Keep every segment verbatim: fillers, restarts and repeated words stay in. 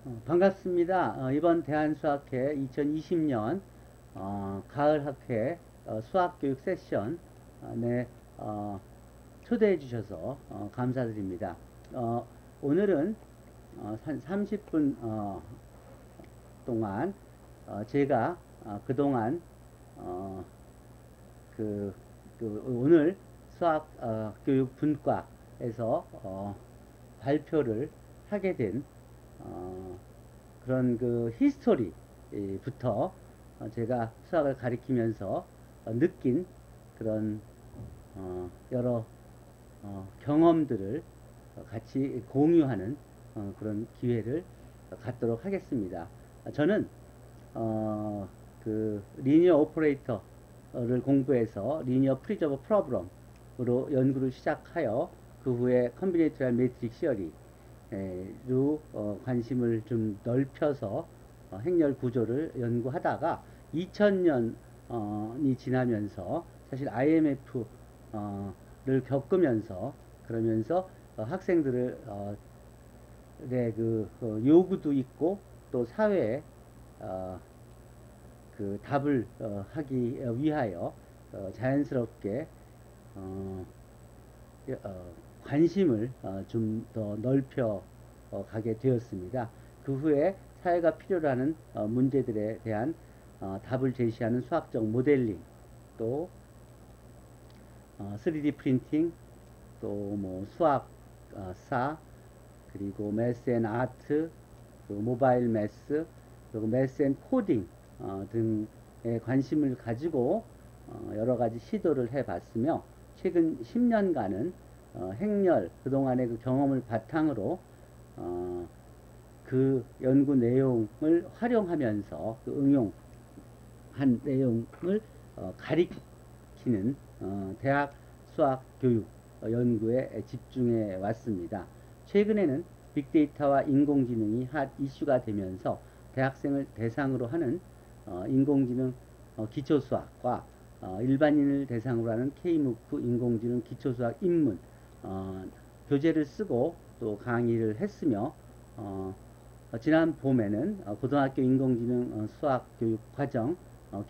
어, 반갑습니다. 어, 이번 대한수학회 이천이십 년 어, 가을학회 어, 수학교육 세션에 어, 초대해 주셔서 어, 감사드립니다. 어, 오늘은 어, 한 삼십 분 어, 동안 어, 제가 어, 그동안 어, 그, 그 오늘 수학 어, 교육 분과에서 어, 발표를 하게 된 어, 그런 그 히스토리부터 어, 제가 수학을 가리키면서 어, 느낀 그런 어, 여러 어, 경험들을 어, 같이 공유하는 어, 그런 기회를 갖도록 하겠습니다. 저는 어, 그 리니어 오퍼레이터를 공부해서 리니어 프리저버 프로블럼으로 연구를 시작하여 그 후에 컴비네이터럴 매트릭 시어리로 어, 관심을 좀 넓혀서 어, 행렬 구조를 연구하다가 이천 년이 지나면서 사실 아이엠에프를 겪으면서 그러면서 어, 학생들을 어, 네, 그 어, 요구도 있고 또 사회에 어, 그 답을 어, 하기 위하여 어, 자연스럽게 어, 어, 관심을 어, 좀 더 넓혀 어, 가게 되었습니다. 그 후에 사회가 필요로 하는 어, 문제들에 대한 어, 답을 제시하는 수학적 모델링, 또 어, 쓰리디 프린팅, 또 뭐 수학 어, 사, 그리고 매스 앤 아트, 그리고 모바일 매스, 그리고 매스 앤 코딩 어, 등에 관심을 가지고 어, 여러 가지 시도를 해봤으며 최근 십 년간은 어, 행렬 그동안의 그 경험을 바탕으로 어, 그 연구 내용을 활용하면서 그 응용한 내용을 어, 가리키는 어, 대학 수학 교육 어, 연구에 집중해 왔습니다. 최근에는 빅데이터와 인공지능이 핫 이슈가 되면서 대학생을 대상으로 하는 어, 인공지능 어, 기초수학과 어, 일반인을 대상으로 하는 K무크 인공지능 기초수학 입문 어, 교재를 쓰고 또 강의를 했으며 어, 어, 지난 봄에는 어, 고등학교 인공지능 어, 수학 교육 과정 어,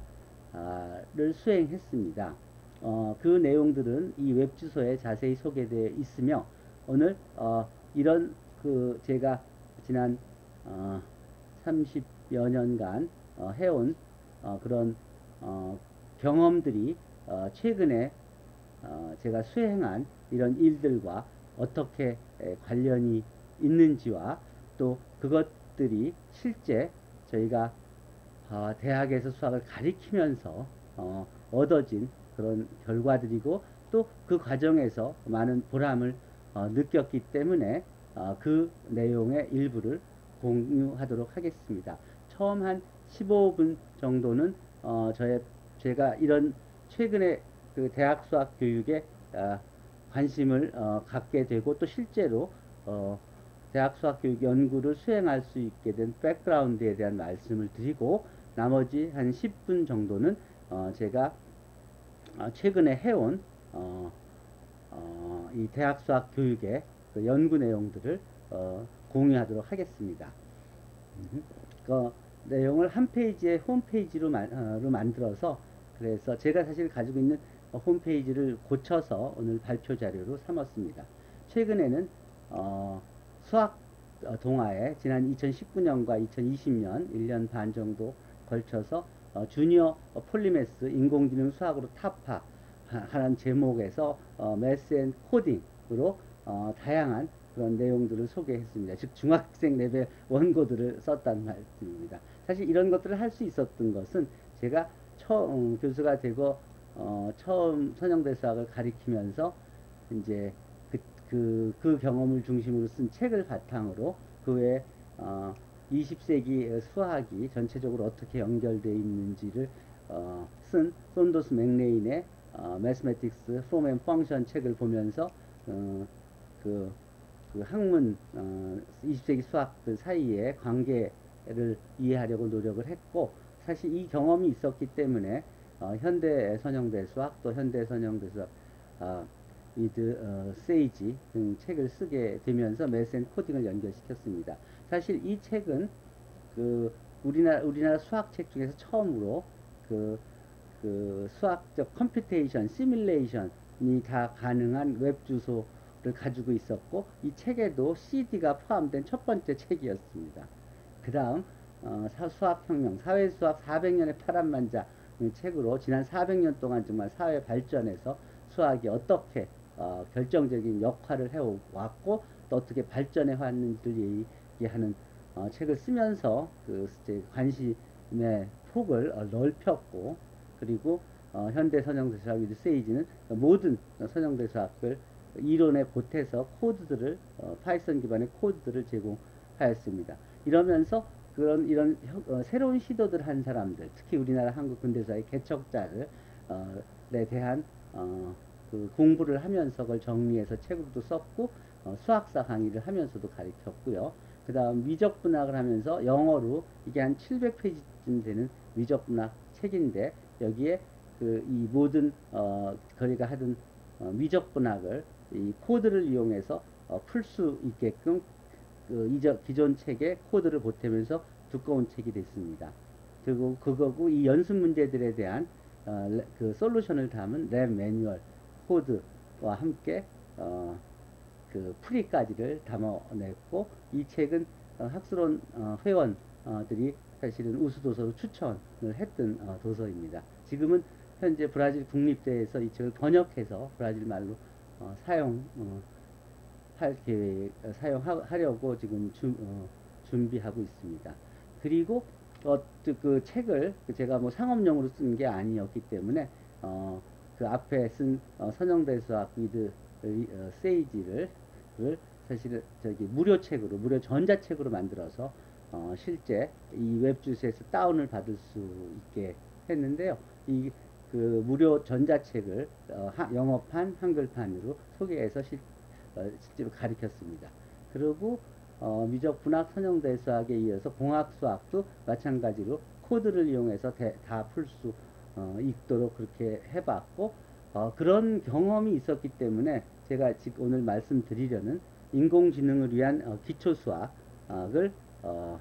개발을 수행했습니다. 어, 그 내용들은 이 웹주소에 자세히 소개되어 있으며 오늘 어, 이런 그 제가 지난 어, 삼십여 년간 어, 해온 어, 그런 어, 경험들이 어, 최근에 어, 제가 수행한 이런 일들과 어떻게 에, 관련이 있는지와 또 그것들이 실제 저희가 어, 대학에서 수학을 가리키면서 어, 얻어진 그런 결과들이고 또 그 과정에서 많은 보람을 어, 느꼈기 때문에 어, 그 내용의 일부를 공유하도록 하겠습니다. 처음 한 십오 분 정도는 어, 저의 제가 이런 최근에 그 대학 수학 교육에 어, 관심을 어, 갖게 되고 또 실제로 어, 대학 수학 교육 연구를 수행할 수 있게 된 백그라운드에 대한 말씀을 드리고 나머지 한 십 분 정도는 어, 제가 어, 최근에 해온 어, 어, 이 대학 수학 교육의 그 연구 내용들을 어, 공유하도록 하겠습니다. 그 내용을 한 페이지의 홈페이지로 만, 어, 만들어서 그래서 제가 사실 가지고 있는 홈페이지를 고쳐서 오늘 발표 자료로 삼았습니다. 최근에는 어, 수학 어, 동아에 지난 이천십구 년과 이천이십 년 일 년 반 정도 걸쳐서 어, 주니어 어, 폴리메스 인공지능 수학으로 타파 하는 제목에서 어, 매스 앤 코딩으로 어, 다양한 그런 내용들을 소개했습니다. 즉 중학생 레벨 원고들을 썼다는 말씀입니다. 사실 이런 것들을 할 수 있었던 것은 제가 처음 교수가 되고 어, 처음 선형대 수학을 가리키면서 이제 그, 그, 그 경험을 중심으로 쓴 책을 바탕으로 그 외에 어, 이십 세기 수학이 전체적으로 어떻게 연결되어 있는지를 어, 쓴 손도스 맥레인의 어, Mathematics Form and Function 책을 보면서 어, 그, 그 학문 어, 이십 세기 수학들 사이의 관계를 이해하려고 노력을 했고 사실 이 경험이 있었기 때문에 어, 현대 선형대 수학 또 현대 선형대 수학 어, with 어, 세이지 등 책을 쓰게 되면서 매스 앤 코딩을 연결시켰습니다. 사실 이 책은 그 우리나라 우리나라 수학책 중에서 처음으로 그, 그 수학적 컴퓨테이션, 시뮬레이션이 다 가능한 웹 주소를 가지고 있었고 이 책에도 씨디가 포함된 첫 번째 책이었습니다. 그 다음 어, 수학혁명, 사회수학 사백 년의 파란만자 책으로 지난 사백 년 동안 정말 사회 발전에서 수학이 어떻게 어, 결정적인 역할을 해왔고 또 어떻게 발전해 왔는지를 얘기하는 어, 책을 쓰면서 그 이제 관심의 폭을 어, 넓혔고 그리고 어, 현대 선형대수학 위드 세이지는 모든 선형대수학을 이론에 보태서 코드들을 어, 파이썬 기반의 코드들을 제공하였습니다. 이러면서 그런 이런 어, 새로운 시도들 한 사람들, 특히 우리나라 한국 근대사의 개척자를 어, 에 대한 어, 그 공부를 하면서 그걸 정리해서 책으로도 썼고 어, 수학사 강의를 하면서도 가르쳤고요. 그 다음 미적분학을 하면서 영어로 이게 한 칠백 페이지쯤 되는 미적분학 책인데 여기에 그 이 모든 어, 거리가 하던 어, 미적분학을 이 코드를 이용해서 어, 풀 수 있게끔 그 이적 기존 책에 코드를 보태면서 두꺼운 책이 됐습니다. 그리고 그거고 이 연습 문제들에 대한 어, 그 솔루션을 담은 랩 매뉴얼 코드와 함께 어, 그 풀이까지를 담아냈고 이 책은 어, 학술원 어, 회원들이 사실은 우수도서로 추천을 했던 어, 도서입니다. 지금은 현재 브라질 국립대에서 이 책을 번역해서 브라질 말로 어, 사용 어, 할 계획, 사용하려고 지금 주, 어, 준비하고 있습니다. 그리고 어, 그 책을 제가 뭐 상업용으로 쓴 게 아니었기 때문에 어, 그 앞에 쓴 어, 선형대수학 위드 어, 세이지를 사실은 저기 무료 책으로 무료 전자책으로 만들어서 어, 실제 이 웹주소에서 다운을 받을 수 있게 했는데요. 이 그 무료 전자책을 어, 하, 영어판 한글판으로 소개해서 실, 어, 실제로 가르쳤습니다. 그리고 어, 미적분학 선형대수학에 이어서 공학수학도 마찬가지로 코드를 이용해서 다 풀 수 어, 있도록 그렇게 해봤고 어, 그런 경험이 있었기 때문에 제가 지금 오늘 말씀드리려는 인공지능을 위한 어, 기초수학을 어,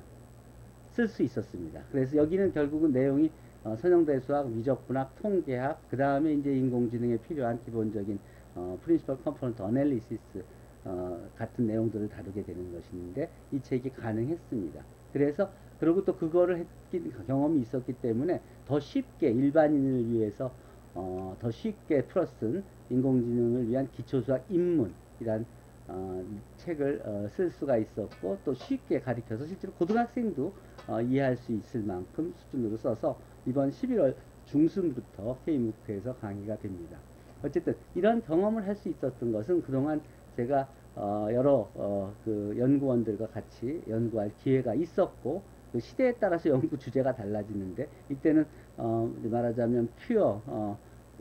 쓸 수 있었습니다. 그래서 여기는 결국은 내용이 어, 선형대수학, 미적분학, 통계학, 그 다음에 이제 인공지능에 필요한 기본적인 어, Principal Component Analysis 어, 같은 내용들을 다루게 되는 것인데 이 책이 가능했습니다. 그래서 그리고 또 그거를 했기, 경험이 있었기 때문에 더 쉽게 일반인을 위해서 어, 더 쉽게 풀어쓴 인공지능을 위한 기초수학 입문이란 어, 책을 어, 쓸 수가 있었고 또 쉽게 가르쳐서 실제로 고등학생도 어, 이해할 수 있을 만큼 수준으로 써서 이번 십일월 중순부터 K무크에서 강의가 됩니다. 어쨌든 이런 경험을 할 수 있었던 것은 그동안 제가 어, 여러 어, 그 연구원들과 같이 연구할 기회가 있었고 그 시대에 따라서 연구 주제가 달라지는데 이때는 어, 말하자면 퓨어 어,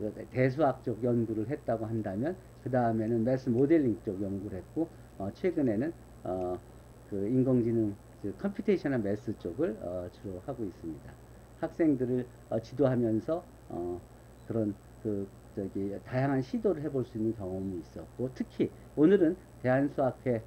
대수학적 연구를 했다고 한다면 그 다음에는 매스 모델링 쪽 연구를 했고 어, 최근에는 어, 그 인공지능 그 컴퓨테이셔널 매스 쪽을 어, 주로 하고 있습니다. 학생들을 어, 지도하면서 어, 그런 그 저기 다양한 시도를 해볼 수 있는 경험이 있었고 특히 오늘은 대한수학회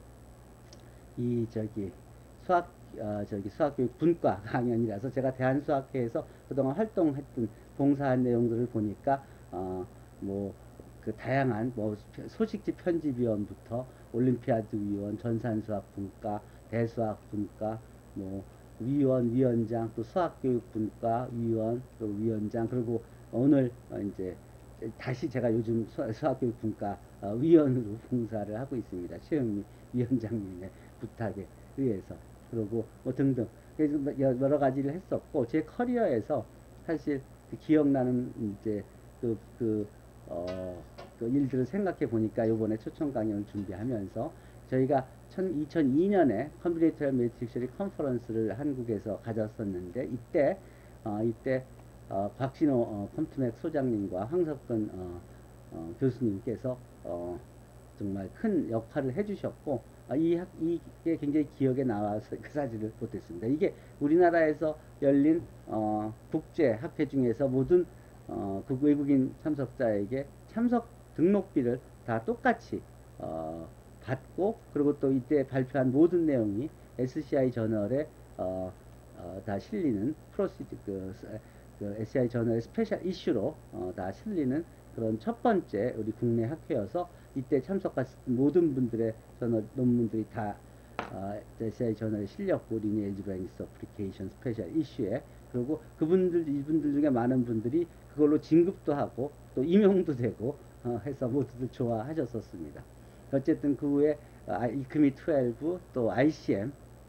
이 저기 수학 어, 저기 수학교육 분과 강연이라서 제가 대한수학회에서 그동안 활동했던 봉사한 내용들을 보니까 어, 뭐 그 다양한 뭐 소식지 편집위원부터 올림피아드 위원, 전산수학 분과, 대수학 분과, 뭐 위원, 위원장, 또 수학교육 분과 위원, 또 위원장 그리고 오늘 어, 이제 다시 제가 요즘 수학교육 분과 어, 위원으로 봉사를 하고 있습니다. 최영미 위원장님의 부탁에 의해서 그리고 뭐 등등 그래서 여러 가지를 했었고 제 커리어에서 사실 기억나는 이제 그, 그, 어, 그 일들을 생각해 보니까 요번에 초청 강연을 준비하면서 저희가 이천이 년에 컴퓨테이터럴 매트릭스 컨퍼런스를 한국에서 가졌었는데 이때 어, 이때 어, 박신호 어, 컴투맥 소장님과 황석근 어, 어, 교수님께서 어, 정말 큰 역할을 해주셨고 어, 이 학, 이게 굉장히 기억에 나와서 그 사진을 보냈습니다. 이게 우리나라에서 열린 어, 국제 학회 중에서 모든 어, 그 외국인 참석자에게 참석 등록비를 다 똑같이 어, 받고, 그리고 또 이때 발표한 모든 내용이 에스시아이 저널에 어, 어, 다 실리는 프로시드 그, 그 에스시아이 저널의 스페셜 이슈로 어, 다 실리는 그런 첫 번째 우리 국내 학회여서, 이때 참석하신 모든 분들의 저널 논문들이 다 어, 에스시아이 저널에 실렸고, 리니에이지 브랭스 어플리케이션 스페셜 이슈에. 그리고 그분들 이분들 중에 많은 분들이 그걸로 진급도 하고 또 임용도 되고 어, 해서 모두들 좋아하셨었습니다. 어쨌든 그 후에 아, 이크미 십이, 또 아이씨엠,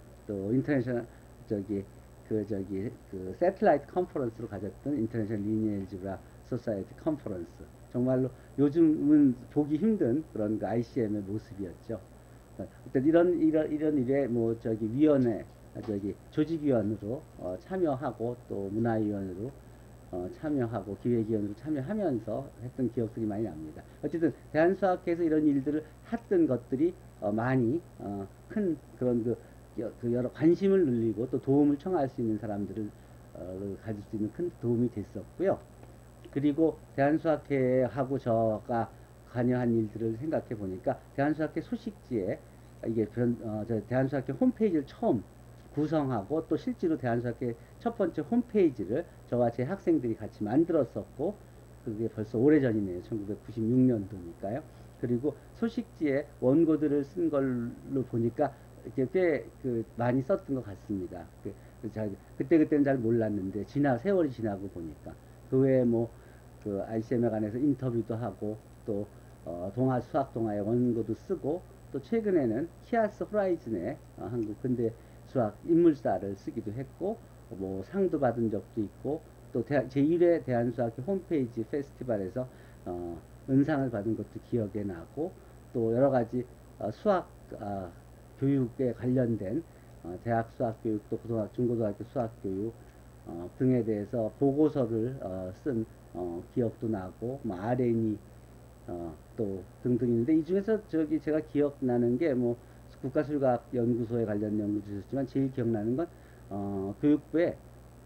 또 인터내셔널 저기 그 저기 그 세틀라이트 컨퍼런스로 가졌던 인터내셔널 리니에이지브라 소사이티 컨퍼런스, 정말로 요즘은 보기 힘든 그런 그 아이씨엠의 모습이었죠. 일단 이런 이런 이런 일에 뭐 저기 위원회 저기 조직위원으로 어, 참여하고 또 문화위원으로 어, 참여하고 기획위원으로 참여하면서 했던 기억들이 많이 납니다. 어쨌든 대한수학회에서 이런 일들을 했던 것들이 어, 많이 어, 큰 그런 그, 그 여러 관심을 늘리고 또 도움을 청할 수 있는 사람들을 어, 가질 수 있는 큰 도움이 됐었고요. 그리고 대한수학회하고 저가 관여한 일들을 생각해 보니까, 대한수학회 소식지에 이게 그런 어, 저 대한수학회 홈페이지를 처음 구성하고, 또 실제로 대한수학회 첫 번째 홈페이지를 저와 제 학생들이 같이 만들었었고, 그게 벌써 오래전이네요. 천구백구십육 년도니까요. 그리고 소식지에 원고들을 쓴 걸로 보니까 이게 꽤그 많이 썼던 것 같습니다. 그, 그 잘, 그때 그때는 잘 몰랐는데 지나 세월이 지나고 보니까 그 외에 뭐 그 아이씨엠에 관해서 인터뷰도 하고, 또 어, 동아 수학 동아의 원고도 쓰고, 또 최근에는 키아스 호라이즌의 어, 한국 근대 수학 인물사를 쓰기도 했고, 뭐 상도 받은 적도 있고, 또 제일 회 대한수학회 홈페이지 페스티벌에서 어, 은상을 받은 것도 기억에 나고, 또 여러 가지 어, 수학 어, 교육에 관련된 어, 대학 수학 교육, 또 고등학교, 중고등학교 수학 교육 어, 등에 대해서 보고서를 어, 쓴 어, 기억도 나고, 뭐 알엔이 어, 또 등등 있는데, 이 중에서 저기 제가 기억나는 게 뭐 국가술과학연구소에 관련 연구 주셨지만, 제일 기억나는 건 어, 교육부에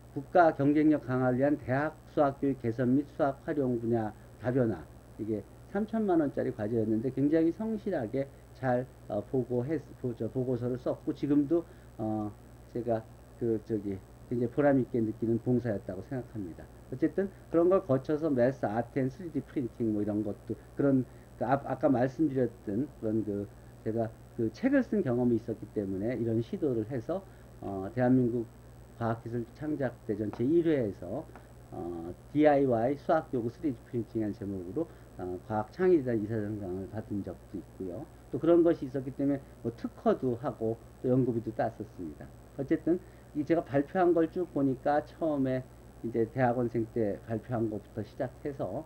국가 경쟁력 강화를 위한 대학 수학교육 개선 및 수학 활용 분야 다변화, 이게 삼천만 원짜리 과제였는데 굉장히 성실하게 잘 어, 보고했, 보, 저, 보고서를 썼고, 지금도 어, 제가 그 저기 굉장히 보람 있게 느끼는 봉사였다고 생각합니다. 어쨌든 그런 걸 거쳐서 매스 아트 쓰리디 프린팅 뭐 이런 것도, 그런 그 아, 아까 말씀드렸던 그런 그 제가 그 책을 쓴 경험이 있었기 때문에 이런 시도를 해서 어, 대한민국 과학기술 창작대전 제일 회에서 어, 디아이와이 수학교구 쓰리디 프린팅이라는 제목으로 어, 과학창의대단 이사장상을 받은 적도 있고요. 또 그런 것이 있었기 때문에 뭐 특허도 하고 또 연구비도 땄었습니다. 어쨌든 이 제가 발표한 걸 쭉 보니까, 처음에 이제 대학원생 때 발표한 것부터 시작해서,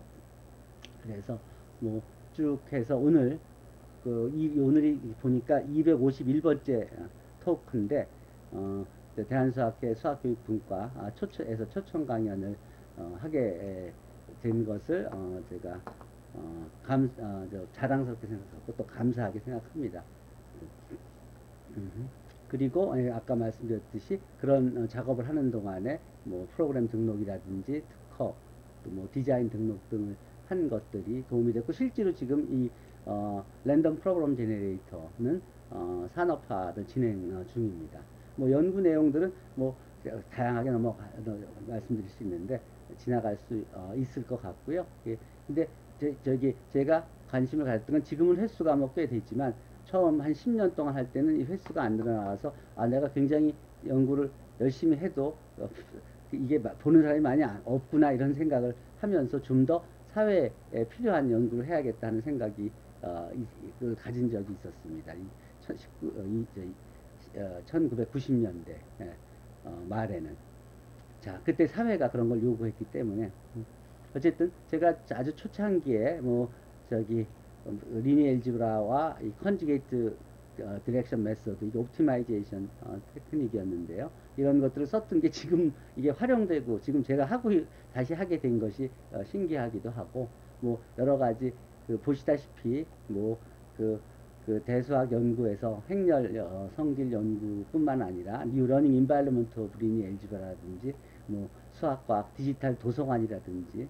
그래서 뭐 쭉 해서 오늘 그 이, 오늘이 보니까 이백오십일 번째 토크인데, 어, 대한수학회 수학교육분과 아, 초청에서 초청 강연을 어, 하게 된 것을 어, 제가 어, 감, 어, 저, 자랑스럽게 생각하고 또 감사하게 생각합니다. 음. 그리고 예, 아까 말씀드렸듯이 그런 어, 작업을 하는 동안에 뭐 프로그램 등록이라든지 특허, 또 뭐 디자인 등록 등을 한 것들이 도움이 됐고, 실제로 지금 이 어, 랜덤 프로그램 제너레이터는 어, 산업화를 진행 어, 중입니다. 뭐 연구 내용들은 뭐 다양하게 넘어가 말씀드릴 수 있는데 지나갈 수 어, 있을 것 같고요. 예, 근데 제, 저기 제가 관심을 가졌던 건, 지금은 횟수가 뭐 꽤 됐지만 처음 한 십 년 동안 할 때는 이 횟수가 안 늘어나서, 아 내가 굉장히 연구를 열심히 해도 어, 이게 보는 사람이 많이 없구나, 이런 생각을 하면서 좀 더 사회에 필요한 연구를 해야겠다는 생각이 어, 이, 그 가진 적이 있었습니다. 이, 이, 이, 어, 천구백구십 년대 예, 어, 말에는. 자, 그때 사회가 그런 걸 요구했기 때문에 음. 어쨌든 제가 아주 초창기에 뭐 저기 리니 엘지브라와 이 컨주게이트 어, 디렉션 메소드, 이게 옵티마이제이션 어, 테크닉이었는데요. 이런 것들을 썼던 게 지금 이게 활용되고, 지금 제가 하고 다시 하게 된 것이 어, 신기하기도 하고, 뭐 여러 가지 그 보시다시피 뭐 그 그 대수학 연구에서 행렬 어, 성질 연구뿐만 아니라 뉴 러닝 인바이러먼트 오브 리니 엘지브라라든지 뭐 수학과학 디지털 도서관이라든지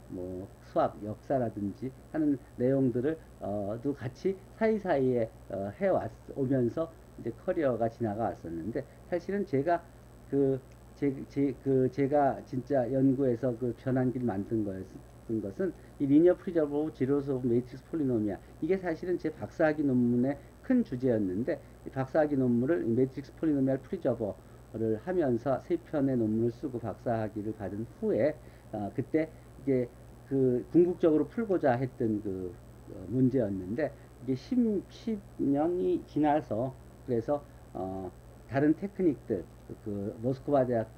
뭐 수학 역사라든지 하는 내용들을 어, 또 같이 사이사이에 어, 해왔 오면서 이제 커리어가 지나가 왔었는데 사실은 제가 그 제, 제, 그 제가 진짜 연구해서 그 변환기를 만든 거였던 것은 이 리니어 프리저버 오브 제로스 오브 매트릭스 폴리노미아, 이게 사실은 제 박사학위 논문의 큰 주제였는데 이 박사학위 논문을 매트릭스 폴리노미알 프리저버를 하면서 세 편의 논문을 쓰고 박사학위를 받은 후에 어, 그때 이게 그 궁극적으로 풀고자 했던 그 어, 문제였는데 이게 십, 십 년이 지나서 그래서 어, 다른 테크닉들 그 모스크바 대학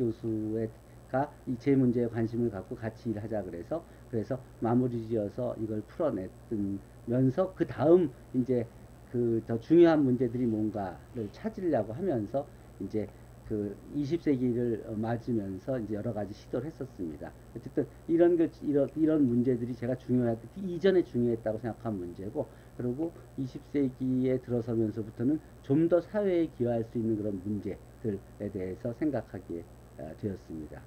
교수가 이 제 문제에 관심을 갖고 같이 일하자 그래서 그래서 마무리 지어서 이걸 풀어냈던 면서 그 다음 이제 그 더 중요한 문제들이 뭔가를 찾으려고 하면서 이제 그 이십 세기를 맞으면서 이제 여러 가지 시도를 했었습니다. 어쨌든 이런 그 이런 이런 문제들이 제가 중요했 이전에 중요했다고 생각한 문제고, 그리고 이십 세기에 들어서면서부터는 좀 더 사회에 기여할 수 있는 그런 문제들에 대해서 생각하게 되었습니다.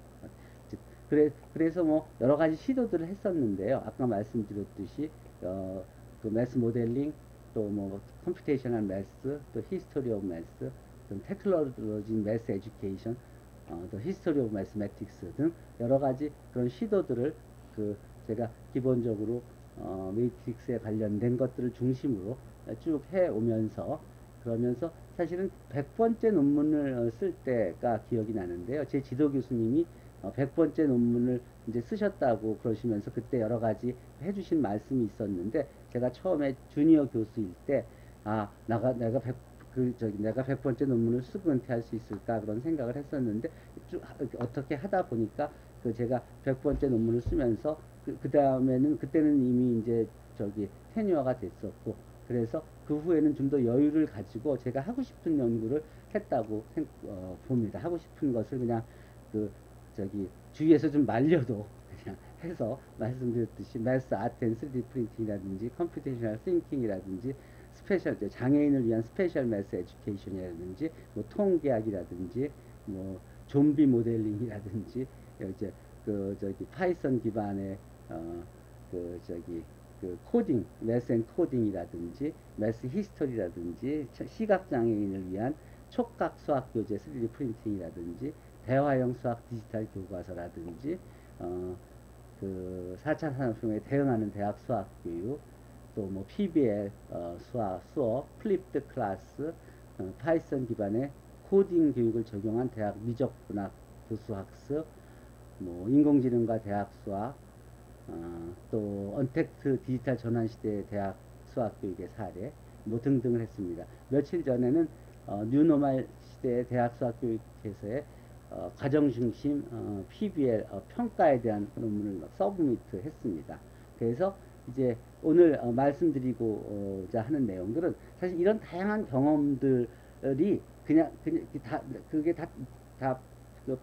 그래, 그래서 뭐 여러 가지 시도들을 했었는데요. 아까 말씀드렸듯이 어, 그 매스 모델링, 또 뭐 컴퓨테이셔널 매스, 또 히스토리 오브 매스, 또 테크놀로지 매스 에듀케이션, 어, 또 히스토리 오브 매스매틱스 등 여러 가지 그런 시도들을 그 제가 기본적으로 어, 매트릭스에 관련된 것들을 중심으로 쭉 해오면서, 그러면서 사실은 백 번째 논문을 쓸 때가 기억이 나는데요. 제 지도 교수님이 어, 백 번째 논문을 이제 쓰셨다고 그러시면서 그때 여러 가지 해주신 말씀이 있었는데, 제가 처음에 주니어 교수일 때, 아, 나가, 내가 백, 그, 저기, 내가 백 번째 논문을 쓰고 은퇴할 수 있을까 그런 생각을 했었는데, 쭉, 어떻게 하다 보니까 그 제가 백 번째 논문을 쓰면서 그, 그 다음에는, 그때는 이미 이제 저기 테뉴어가 됐었고, 그래서 그 후에는 좀 더 여유를 가지고 제가 하고 싶은 연구를 했다고 생, 어, 봅니다. 하고 싶은 것을 그냥 그 저기 주위에서 좀 말려도 그냥 해서 말씀드렸듯이 매스 아트 앤 쓰리디 프린팅이라든지 컴퓨테이셔널 띵킹이라든지 스페셜 장애인을 위한 스페셜 매스 에듀케이션이라든지 뭐 통계학이라든지 뭐 좀비 모델링이라든지 이제 그 저기 파이썬 기반의 어 그 저기 그 코딩 매스 앤 코딩이라든지 매스 히스토리라든지 시각 장애인을 위한 촉각 수학 교재 쓰리디 프린팅이라든지 대화형 수학 디지털 교과서라든지 어, 그 사 차 산업혁명에 대응하는 대학 수학 교육, 또 뭐 피비엘 어, 수학 수업, 플립드 클래스, 어, 파이썬 기반의 코딩 교육을 적용한 대학 미적분학 교수학습, 뭐 인공지능과 대학 수학, 어, 또 언택트 디지털 전환 시대의 대학 수학 교육의 사례, 뭐 등등을 했습니다. 며칠 전에는 어, 뉴노멀 시대의 대학 수학 교육에서의 어, 과정 중심 어, 피비엘 어, 평가에 대한 논문을 서브미트 했습니다. 그래서 이제 오늘 어, 말씀드리고자 하는 내용들은 사실 이런 다양한 경험들이 그냥, 그냥 다 그게 다, 다 그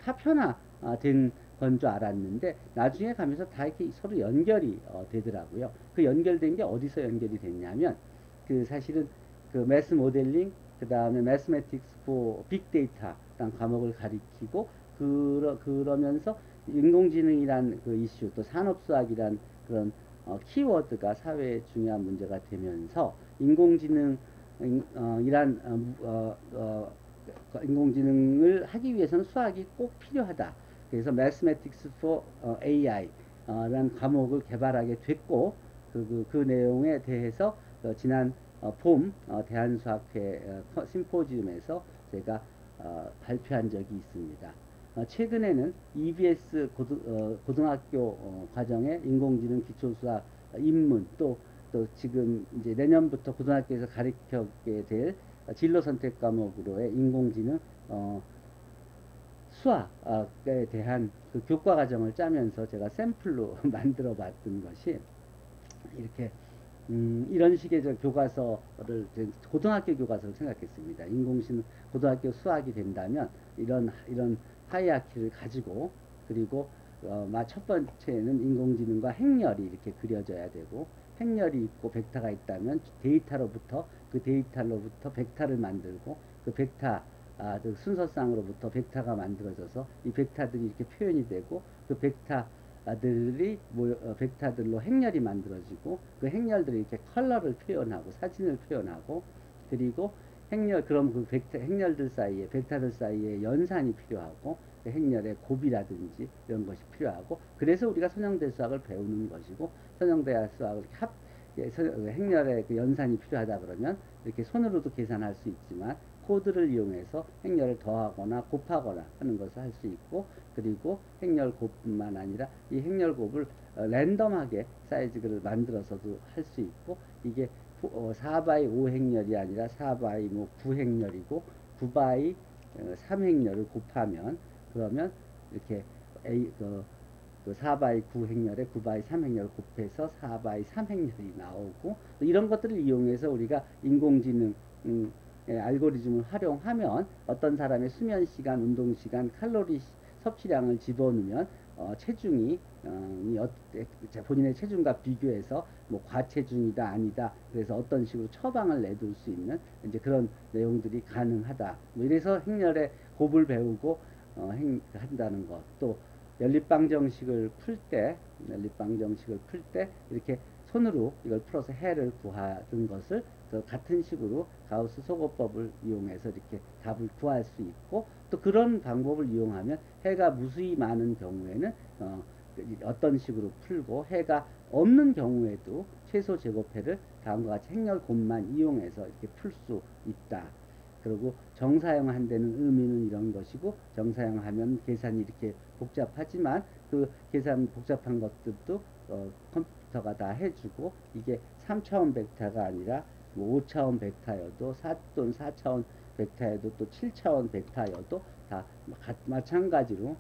파편화된 건 줄 알았는데 나중에 가면서 다 이렇게 서로 연결이 어, 되더라고요. 그 연결된 게 어디서 연결이 됐냐면 그 사실은 그 매스 모델링, 그 다음에 매스매틱스 포 빅데이터라는 과목을 가리키고 그러, 그러면서 인공지능이란 그 이슈, 또 산업수학이란 그런 어, 키워드가 사회에 중요한 문제가 되면서 인공지능 어, 이란 어, 어, 인공지능을 하기 위해서는 수학이 꼭 필요하다. 그래서 Mathematics for 에이아이 라는 과목을 개발하게 됐고, 그, 그, 그 내용에 대해서 어, 지난 어, 봄 어, 대한수학회 어, 심포지움에서 제가 어, 발표한 적이 있습니다. 어, 최근에는 이비에스 고등, 어, 고등학교 어, 과정에 인공지능 기초수학 입문, 또, 또 지금 이제 내년부터 고등학교에서 가르치게 될 진로 선택 과목으로의 인공지능 어, 수학에 대한 그 교과 과정을 짜면서 제가 샘플로 만들어 봤던 것이 이렇게 음, 이런 식의 저 교과서를 고등학교 교과서를 생각했습니다. 인공지능 고등학교 수학이 된다면 이런 이런 하이아키를 가지고, 그리고 어, 첫 번째는 인공지능과 행렬이 이렇게 그려져야 되고, 행렬이 있고 벡터가 있다면 데이터로부터 그 데이터로부터 벡터를 만들고, 그 벡터 아, 그 순서상으로부터 벡터가 만들어져서 이 벡터들이 이렇게 표현이 되고, 그 벡터 벡터들이 모여, 어, 벡터들로 행렬이 만들어지고 그 행렬들이 이렇게 컬러를 표현하고 사진을 표현하고 그리고 행렬 그럼 그 벡터 행렬들 사이에 벡터들 사이에 연산이 필요하고 그 행렬의 곱이라든지 이런 것이 필요하고 그래서 우리가 선형대 수학을 배우는 것이고 선형대 수학을 합 예, 행렬의 그 연산이 필요하다 그러면 이렇게 손으로도 계산할 수 있지만 코드를 이용해서 행렬을 더하거나 곱하거나 하는 것을 할 수 있고 그리고 행렬 곱뿐만 아니라 이 행렬 곱을 어, 랜덤하게 사이즈를 만들어서도 할 수 있고 이게 어, 사 바이 오 행렬이 아니라 사 바이 뭐 구 행렬이고 구 바이 어, 삼 행렬을 곱하면 그러면 이렇게 A, 그, 그 사 바이 구 행렬에 구 바이 삼 행렬을 곱해서 사 바이 삼 행렬이 나오고 이런 것들을 이용해서 우리가 인공지능 음, 예, 알고리즘을 활용하면 어떤 사람의 수면 시간, 운동 시간, 칼로리 섭취량을 집어넣으면 어, 체중이 어, 본인의 체중과 비교해서 뭐 과체중이다 아니다 그래서 어떤 식으로 처방을 내둘 수 있는 이제 그런 내용들이 가능하다. 뭐 이래서 행렬의 곱을 배우고 어, 행, 한다는 것. 또 연립방정식을 풀 때, 연립방정식을 풀 때 이렇게 손으로 이걸 풀어서 해를 구하는 것을 그 같은 식으로 가우스 소거법을 이용해서 이렇게 답을 구할 수 있고 또 그런 방법을 이용하면 해가 무수히 많은 경우에는 어, 어떤 식으로 풀고 해가 없는 경우에도 최소 제곱해를 다음과 같이 행렬 곱만 이용해서 이렇게 풀 수 있다. 그리고 정사형한 데는 의미는 이런 것이고 정사형하면 계산이 이렇게 복잡하지만 그 계산 복잡한 것들도 어, 컴퓨터가 다 해주고 이게 삼 차원 벡터가 아니라 뭐 오 차원 벡터여도 사 또는 사 차원 벡터여도 또 칠 차원 벡터여도 다 마찬가지로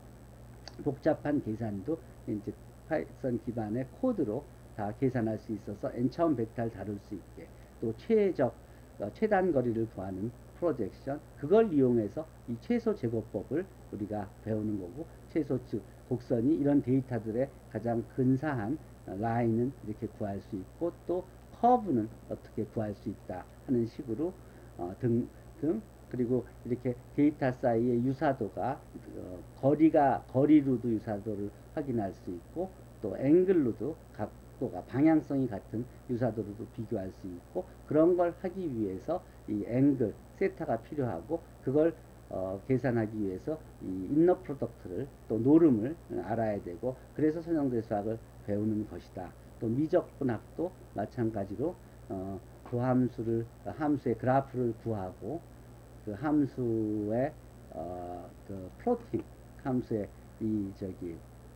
복잡한 계산도 이제 파이썬 기반의 코드로 다 계산할 수 있어서 n 차원 벡터를 다룰 수 있게 또 최적 어, 최단 거리를 구하는 프로젝션 그걸 이용해서 이 최소 제곱법을 우리가 배우는 거고 최소 즉 곡선이 이런 데이터들의 가장 근사한 라인은 이렇게 구할 수 있고 또 커브는 어떻게 구할 수 있다 하는 식으로 어, 등, 등 그리고 이렇게 데이터 사이의 유사도가 어, 거리가 거리로도 유사도를 확인할 수 있고 또 앵글로도 각도가 방향성이 같은 유사도로도 비교할 수 있고 그런 걸 하기 위해서 이 앵글 세타가 필요하고 그걸 어, 계산하기 위해서 이 인너 프로덕트를 또 노름을 알아야 되고 그래서 선형대 수학을 배우는 것이다. 또 미적분학도 마찬가지로 어, 그 함수를 함수의 그래프를 구하고 그 함수의 어, 그 플로팅 함수의 이 저기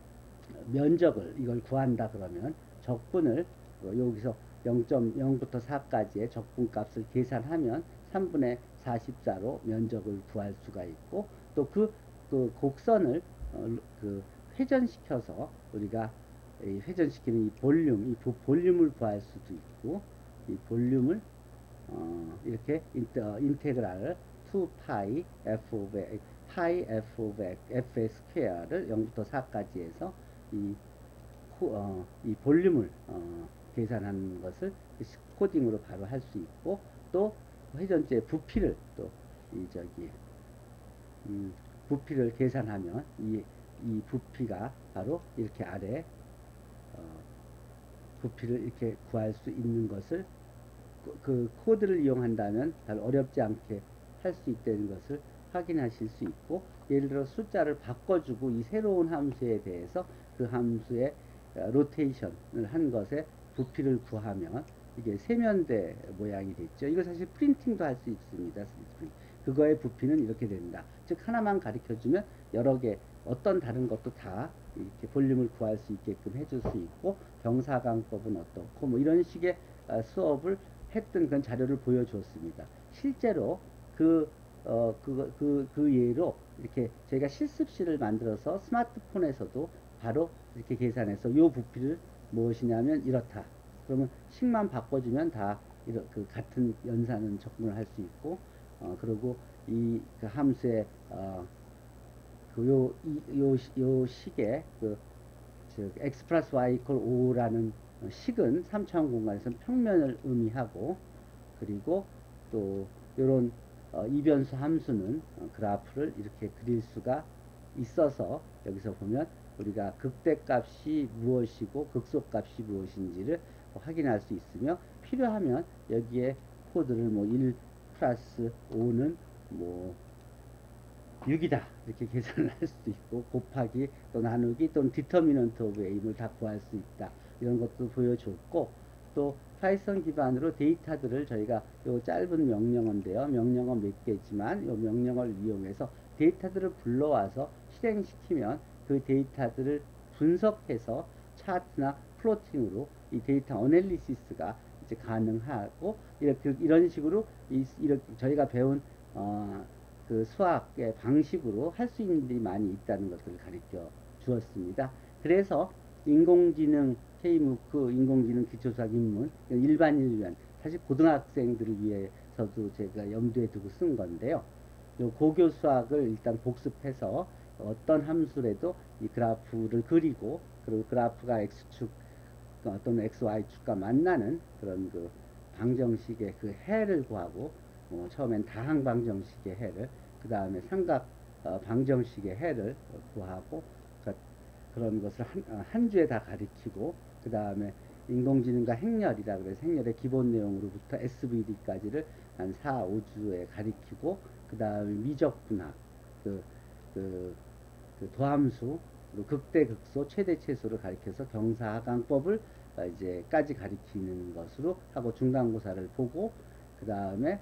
면적을 이걸 구한다 그러면 적분을 어, 여기서 영 점 영부터 사까지의 적분값을 계산하면 삼분의 사십사로 면적을 구할 수가 있고 또 그 그 곡선을 어, 그 회전시켜서 우리가 이 회전시키는 이 볼륨, 이 볼륨을 구할 수도 있고 이 볼륨을 어, 이렇게 인터, 인테그랄을 투 파이 f 오브 파이 f 오브 f 스퀘어를 영부터 사까지 해서 이, 어, 이 볼륨을 어, 계산하는 것을 코딩으로 바로 할 수 있고 또 회전지의 부피를 또 이 저기 음, 부피를 계산하면 이, 이 부피가 바로 이렇게 아래 어, 부피를 이렇게 구할 수 있는 것을 그, 그 코드를 이용한다면 별 어렵지 않게 할 수 있다는 것을 확인하실 수 있고 예를 들어 숫자를 바꿔주고 이 새로운 함수에 대해서 그 함수의 로테이션을 한 것에 부피를 구하면 이게 세면대 모양이 됐죠. 이거 사실 프린팅도 할 수 있습니다. 그거의 부피는 이렇게 된다. 즉 하나만 가르쳐주면 여러 개 어떤 다른 것도 다 이렇게 볼륨을 구할 수 있게끔 해줄 수 있고 경사광법은 어떻고 뭐 이런 식의 수업을 했던 그런 자료를 보여주었습니다. 실제로 그, 어, 그, 그, 그 예로 이렇게 저희가 실습실을 만들어서 스마트폰에서도 바로 이렇게 계산해서 이 부피를 무엇이냐면 이렇다. 그러면 식만 바꿔주면 다 이런 그 같은 연산은 적분을 할 수 있고 어, 그리고 이 그 함수의 어, 그 요, 이, 요, 요 식의 그 즉 x 플러스 y 이퀄 오라는 식은 삼 차원 공간에서 평면을 의미하고 그리고 또 요런 어, 이변수 함수는 어, 그래프를 이렇게 그릴 수가 있어서 여기서 보면 우리가 극대값이 무엇이고 극소값이 무엇인지를 확인할 수 있으며, 필요하면 여기에 코드를 뭐 일 플러스 오는 뭐 육이다 이렇게 계산을 할 수도 있고, 곱하기 또 나누기 또는 디터미넌트 오브 a임을 다 구할 수 있다, 이런 것도 보여줬고, 또 파이썬 기반으로 데이터들을 저희가 요 짧은 명령어인데요, 명령어 몇 개지만 요 명령어를 이용해서 데이터들을 불러와서 실행시키면 그 데이터들을 분석해서 차트나 플로팅으로 이 데이터 어널리시스가 이제 가능하고, 이렇게 이런 식으로 이, 이렇게 저희가 배운 어, 그 수학의 방식으로 할 수 있는 일이 많이 있다는 것을 가르쳐 주었습니다. 그래서 인공지능 K무크 인공지능 기초수학 입문 일반인을 위한, 사실 고등학생들을 위해서도 제가 염두에 두고 쓴 건데요. 요 고교 수학을 일단 복습해서 어떤 함수라도 이 그래프를 그리고, 그리고 그래프가 x축 또는 xy축과 만나는 그런 그 방정식의 그 해를 구하고, 어, 처음엔 다항 방정식의 해를, 그 다음에 삼각 어, 방정식의 해를 구하고, 그, 그런 것을 한, 어, 한 주에 다 가리키고, 그 다음에 인공지능과 행렬이라 그래서 행렬의 기본 내용으로부터 에스브이디까지를 한 사, 오 주에 가리키고, 그 다음에 미적분학, 그, 그, 그 도함수, 그리고 극대 극소, 최대 최소를 가리켜서 경사하강법을 어, 이제까지 가리키는 것으로 하고, 중간고사를 보고, 그 다음에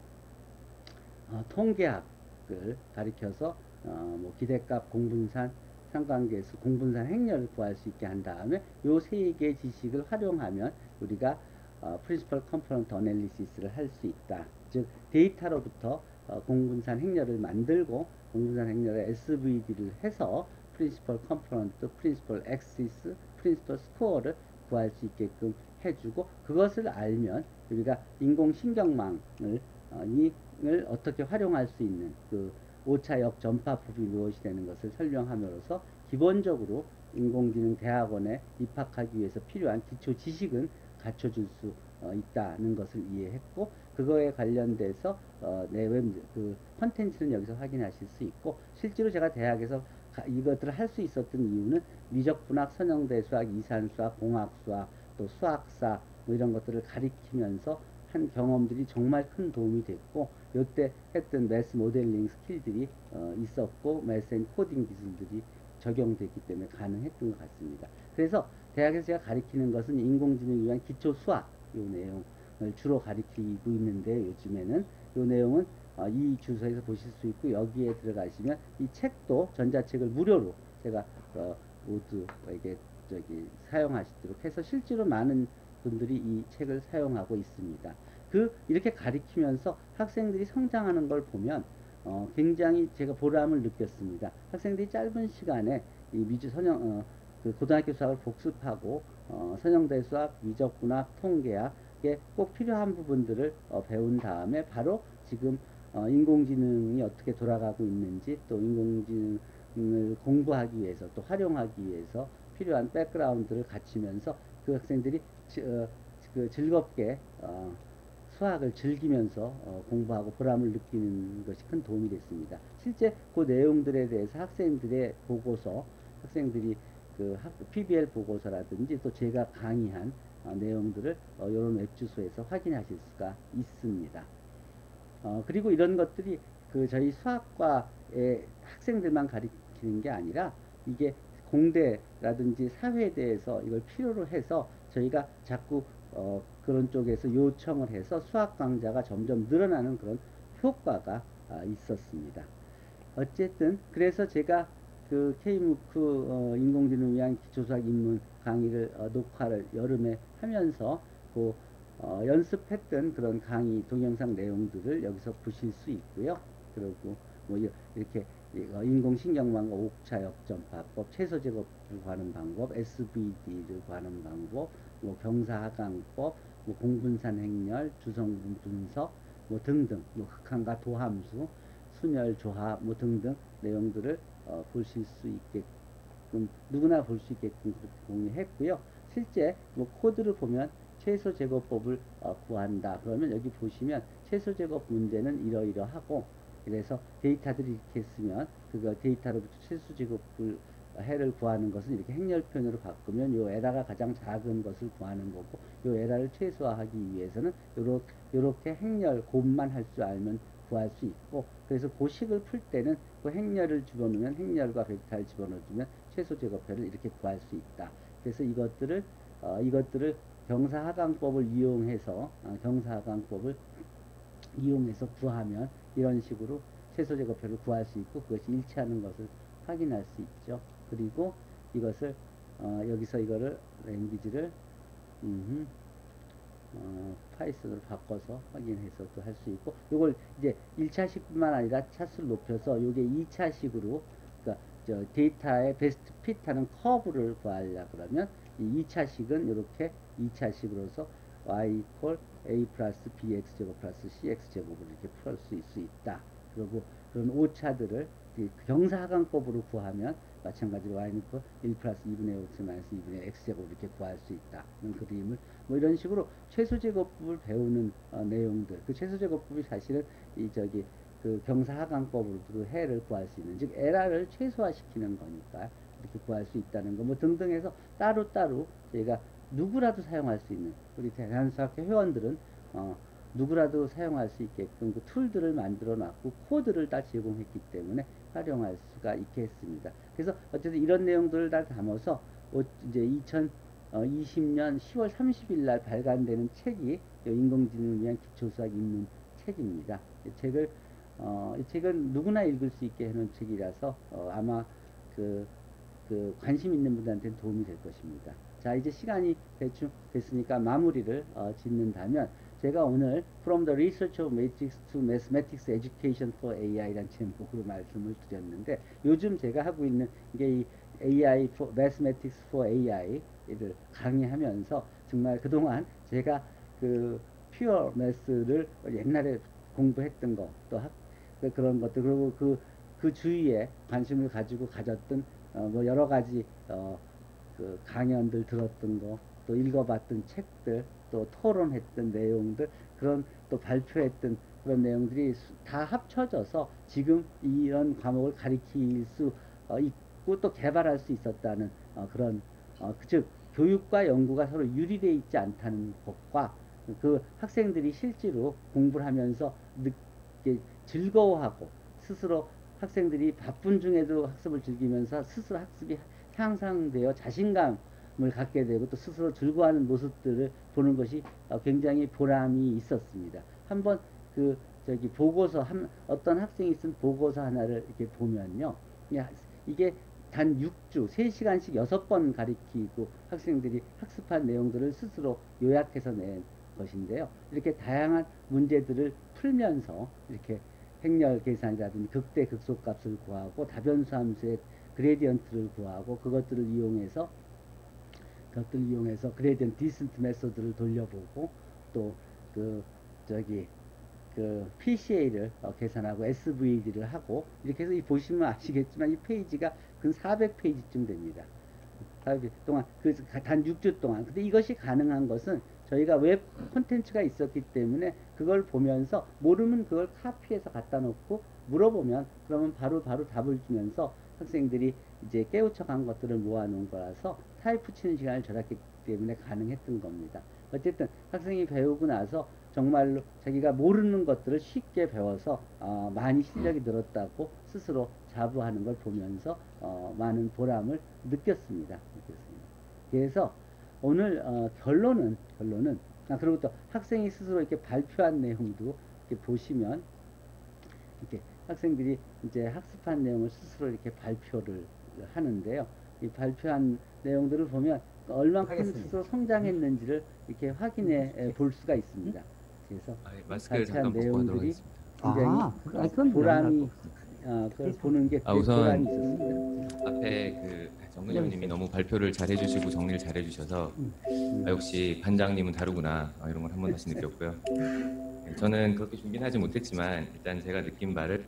어, 통계학을 가리켜서 어, 뭐 기대값, 공분산, 상관계수, 공분산 행렬을 구할 수 있게 한 다음에 요 세 개의 지식을 활용하면 우리가 어, Principal Component Analysis를 할 수 있다. 즉 데이터로부터 어, 공분산 행렬을 만들고, 공분산 행렬의 에스브이디를 해서 Principal Component, Principal Axis, Principal Score를 구할 수 있게끔 해주고, 그것을 알면 우리가 인공신경망을 어, 이을 어떻게 활용할 수 있는 그 오차 역전파법이 무엇이 되는 것을 설명함으로써 기본적으로 인공지능 대학원에 입학하기 위해서 필요한 기초 지식은 갖춰줄 수 어, 있다는 것을 이해했고, 그거에 관련돼서 어, 내 웹 그 컨텐츠는 여기서 확인하실 수 있고, 실제로 제가 대학에서 가, 이것들을 할 수 있었던 이유는 미적분학, 선형대 수학, 이산수학, 공학수학, 또 수학사 뭐 이런 것들을 가리키면서 한 경험들이 정말 큰 도움이 됐고, 요때 했던 매스 모델링 스킬들이 어, 있었고, 매스 앤 코딩 기술들이 적용됐기 때문에 가능했던 것 같습니다. 그래서 대학에서 제가 가리키는 것은 인공지능을 위한 기초 수학 요 내용을 주로 가리키고 있는데, 요즘에는 요 내용은 어, 이 주소에서 보실 수 있고, 여기에 들어가시면 이 책도 전자책을 무료로 제가 어, 모두에게 저기 사용하시도록 해서 실제로 많은 분들이 이 책을 사용하고 있습니다. 그 이렇게 가리키면서 학생들이 성장하는 걸 보면 어, 굉장히 제가 보람을 느꼈습니다. 학생들이 짧은 시간에 이 미주 선형 어, 그 고등학교 수학을 복습하고 어, 선형대 수학, 미적분학, 통계학에 꼭 필요한 부분들을 어, 배운 다음에 바로 지금 어, 인공지능이 어떻게 돌아가고 있는지, 또 인공지능을 공부하기 위해서, 또 활용하기 위해서 필요한 백그라운드를 갖추면서 그 학생들이 지, 어, 그 즐겁게 어, 수학을 즐기면서 어, 공부하고 보람을 느끼는 것이 큰 도움이 됐습니다. 실제 그 내용들에 대해서 학생들의 보고서, 학생들이 그 피비엘 보고서라든지 또 제가 강의한 어, 내용들을 어, 이런 웹주소에서 확인하실 수가 있습니다. 어, 그리고 이런 것들이 그 저희 수학과의 학생들만 가르치는 게 아니라, 이게 공대라든지 사회에 대해서 이걸 필요로 해서 저희가 자꾸 어, 그런 쪽에서 요청을 해서 수학 강좌가 점점 늘어나는 그런 효과가 아, 있었습니다. 어쨌든 그래서 제가 그 K무크 어, 인공지능 위한 기초수학 입문 강의를 어, 녹화를 여름에 하면서 그 어, 연습했던 그런 강의 동영상 내용들을 여기서 보실 수 있고요. 그리고 뭐 이렇게 인공신경망과 옥차 역전파법, 최소제곱을 구하는 방법, 에스브이디를 구하는 방법, 뭐 경사하강법, 뭐 공분산 행렬, 주성분 분석, 뭐 등등, 뭐 극한과 도함수, 순열 조합, 뭐 등등 내용들을 어, 보실 수 있게끔, 누구나 볼 수 있게끔 공유했고요. 실제 뭐 코드를 보면 최소 제곱법을 어, 구한다 그러면 여기 보시면 최소 제곱 문제는 이러이러하고, 그래서 데이터들이 이렇게 쓰면 그거 데이터로부터 최소 제곱을 해를 구하는 것은 이렇게 행렬 표현으로 바꾸면 요 에라가 가장 작은 것을 구하는 거고, 요 에라를 최소화하기 위해서는 요렇게, 요렇게 행렬 곱만 할 줄 알면 구할 수 있고, 그래서 고식을 풀 때는 그 행렬을 집어넣으면 행렬과 벡터를 집어넣어주면 최소 제곱해를 이렇게 구할 수 있다. 그래서 이것들을 어, 이것들을 경사하강법을 이용해서 어, 경사하강법을 이용해서 구하면 이런 식으로 최소 제곱표를 구할 수 있고, 그것이 일치하는 것을 확인할 수 있죠. 그리고 이것을 어, 여기서 이거를 랭귀지를 음, 어, 파이썬으로 바꿔서 확인해서 또 할 수 있고, 요걸 이제 일 차식뿐만 아니라 차수를 높여서 요게 이 차식으로, 그러니까 저 데이터의 베스트 핏하는 커브를 구하려 그러면 이 이 차식은 이렇게 이 차식으로서 y 이퀄 a 플러스 bx 제곱 플러스 cx 제곱을 이렇게 풀 수 있다. 그리고 그런 오차들을 경사하강법으로 구하면 마찬가지로 y는 일 플러스 이분의 x 마이너스 이분의 x제곱 이렇게 구할 수 있다. 이런 그림을 뭐 이런 식으로 최소제곱법을 배우는 어, 내용들, 그 최소제곱법이 사실은 이 저기 그 경사하강법으로 그 해를 구할 수 있는, 즉 에라를 최소화시키는 거니까 이렇게 구할 수 있다는 거 뭐 등등 해서 따로따로 저희가 누구라도 사용할 수 있는, 우리 대한수학회 회원들은 어, 누구라도 사용할 수 있게끔 그 툴들을 만들어 놨고 코드를 다 제공했기 때문에 활용할 수가 있게 했습니다. 그래서 어쨌든 이런 내용들을 다 담아서 이제 이천이십 년 시월 삼십일 날 발간되는 책이 인공지능을 위한 기초수학 입문 책입니다. 이 책을 어, 이 책은 누구나 읽을 수 있게 해놓은 책이라서 어, 아마 그, 그 관심 있는 분들한테는 도움이 될 것입니다. 자, 이제 시간이 대충 됐으니까 마무리를 어, 짓는다면, 제가 오늘 From the Research of Matrix to Mathematics Education for 에이아이라는 제목으로 말씀을 드렸는데, 요즘 제가 하고 있는 이게 이 에이아이 for Mathematics for 에이아이를 강의하면서 정말 그동안 제가 그 Pure Math를 옛날에 공부했던 것, 또 학, 그런 것들, 그리고 그, 그 주위에 관심을 가지고 가졌던 어, 뭐 여러 가지 어, 그 강연들 들었던 거, 또 읽어봤던 책들, 또 토론했던 내용들, 그런 또 발표했던 그런 내용들이 다 합쳐져서 지금 이런 과목을 가리킬 수 어, 있고 또 개발할 수 있었다는 어, 그런 어, 즉 교육과 연구가 서로 유리되어 있지 않다는 것과, 그 학생들이 실제로 공부를 하면서 느끼, 즐거워하고 스스로 학생들이 바쁜 중에도 학습을 즐기면서 스스로 학습이 향상되어 자신감을 갖게 되고 또 스스로 즐거워하는 모습들을 보는 것이 굉장히 보람이 있었습니다. 한번 그 저기 보고서 한 어떤 학생이 쓴 보고서 하나를 이렇게 보면요, 이게 단 육 주 세 시간씩 여섯 번 가리키고 학생들이 학습한 내용들을 스스로 요약해서 낸 것인데요. 이렇게 다양한 문제들을 풀면서 이렇게 행렬 계산이라든지 극대 극소값을 구하고 다변수 함수의 그레디언트를 구하고 그것들을 이용해서 그것들을 이용해서 그레디언트 디센트 메소드를 돌려보고, 또 그 저기 그 피씨에이를 어, 계산하고 에스브이디를 하고, 이렇게 해서 이 보시면 아시겠지만 이 페이지가 근 사백 페이지쯤 됩니다. 사백 페이지 동안 그 단 육 주 동안. 근데 이것이 가능한 것은 저희가 웹 콘텐츠가 있었기 때문에 그걸 보면서 모르면 그걸 카피해서 갖다 놓고 물어보면 그러면 바로 바로 답을 주면서 학생들이 이제 깨우쳐 간 것들을 모아놓은 거라서 타이프 치는 시간을 절약했기 때문에 가능했던 겁니다. 어쨌든 학생이 배우고 나서 정말로 자기가 모르는 것들을 쉽게 배워서 어, 많이 실력이 늘었다고 스스로 자부하는 걸 보면서 어, 많은 보람을 느꼈습니다. 느꼈습니다. 그래서 오늘 어, 결론은 결론은 아, 그리고 또 학생이 스스로 이렇게 발표한 내용도 이렇게 보시면, 이렇게 학생들이 이제 학습한 내용을 스스로 이렇게 발표를 하는데요. 이 발표한 내용들을 보면 얼만큼 하겠습니다. 스스로 성장했는지를 이렇게 확인해 볼 수가 있습니다. 그래서 마스크를 발표한 잠깐 벗고 하도록 내용들이 하겠습니다. 굉장히 아, 아, 그건 보람이 어, 그걸 보는 게 아, 우선 보람이 있었습니다. 앞에 그 정근영님이 너무 발표를 잘해주시고 정리를 잘해주셔서 음. 아, 역시 반장님은 다르구나 아, 이런 걸 한 번 다시 느꼈고요. 네, 저는 그렇게 준비는 하지 못했지만 일단 제가 느낀 바를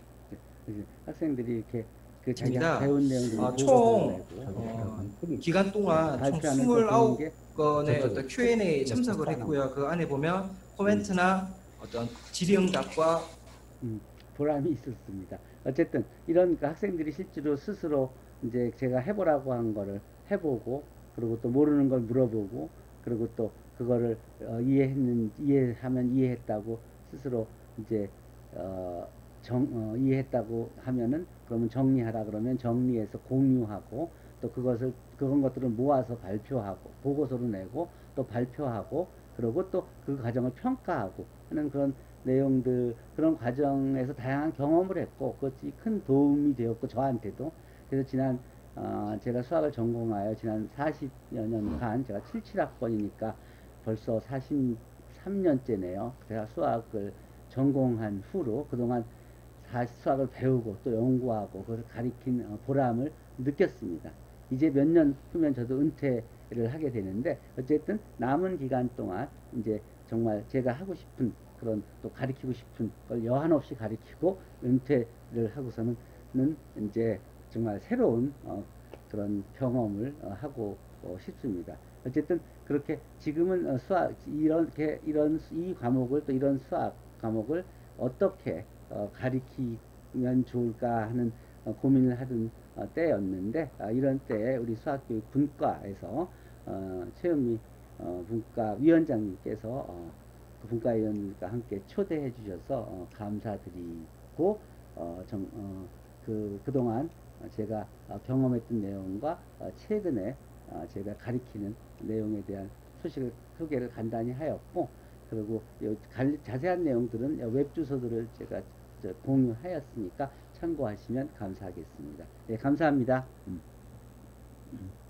학생들이 이렇게 그 자기가 입니다. 배운 내용들을 아, 보고서 총 내고, 어, 기간 동안 총 발표하면서 보는 게 이십구 건의 어떤 큐 앤 에이 참석을 했고요. 그 안에 보면 코멘트나 어떤 질의응답과 음. 보람이 있었습니다. 어쨌든 이런 그 학생들이 실제로 스스로 이제 제가 해보라고 한 거를 해보고, 그리고 또 모르는 걸 물어보고, 그리고 또 그거를 어, 이해했는 이해하면 이해했다고 스스로 이제 어, 정, 어, 이해했다고 하면은, 그러면 정리하라 그러면 정리해서 공유하고, 또 그것을 그런 것들을 모아서 발표하고 보고서로 내고 또 발표하고, 그리고 또 그 과정을 평가하고 하는 그런 내용들, 그런 과정에서 다양한 경험을 했고, 그것이 큰 도움이 되었고 저한테도. 그래서 지난 어, 제가 수학을 전공하여 지난 사십여 년간, 제가 칠십칠 학번이니까 벌써 사십삼 년째네요. 제가 수학을 전공한 후로 그동안 수학을 배우고 또 연구하고 그것을 가리킨 보람을 느꼈습니다. 이제 몇 년 후면 저도 은퇴를 하게 되는데, 어쨌든 남은 기간 동안 이제 정말 제가 하고 싶은 그런, 또 가리키고 싶은 걸 여한 없이 가리키고 은퇴를 하고서는 이제 정말 새로운 어, 그런 경험을 어, 하고 어, 싶습니다. 어쨌든 그렇게 지금은 어, 수학 이렇게 이런 이 과목을, 또 이런 수학 과목을 어떻게 어, 가리키면 좋을까 하는 어, 고민을 하던 어, 때였는데, 아, 이런 때에 우리 수학교육 분과에서 어, 최은미 어, 분과위원장님께서 어, 그 분과위원과 함께 초대해 주셔서 어, 감사드리고, 어, 정, 어, 그, 그동안 제가 어, 경험했던 내용과 어, 최근에 어, 제가 가리키는 내용에 대한 소식을 소개를 간단히 하였고, 그리고 요 자세한 내용들은 웹 주소들을 제가 공유하였으니까 참고하시면 감사하겠습니다. 네, 감사합니다. 음. 음.